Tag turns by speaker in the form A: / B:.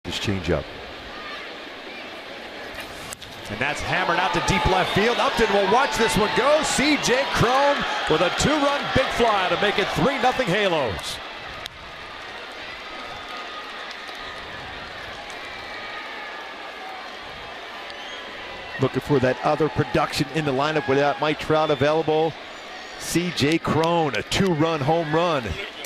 A: His changeup.
B: And that's hammered out to deep left field. Upton will watch this one go. C.J. Cron with a 2-run big fly to make it 3-0 Halos.
A: Looking for that other production in the lineup without Mike Trout available. C.J. Cron, a 2-run home run.